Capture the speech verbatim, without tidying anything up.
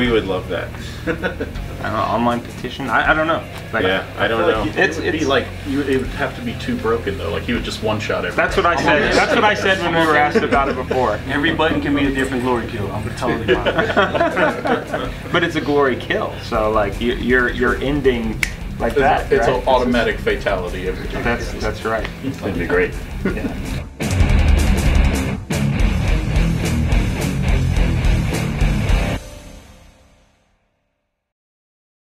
We would love that. I don't know, online petition? I, I don't know. Like, yeah, I don't I know. like It's, it would it's be like you, it would have to be too broken though. Like he would just one shot everything. That's what I said. That's what I said when we were asked about it before. Every button can be a different glory kill. I'm totally fine. But it's a glory kill, so like you, you're you're ending like that. It's right? an automatic fatality every time. That's that's right. That'd be great. Yeah.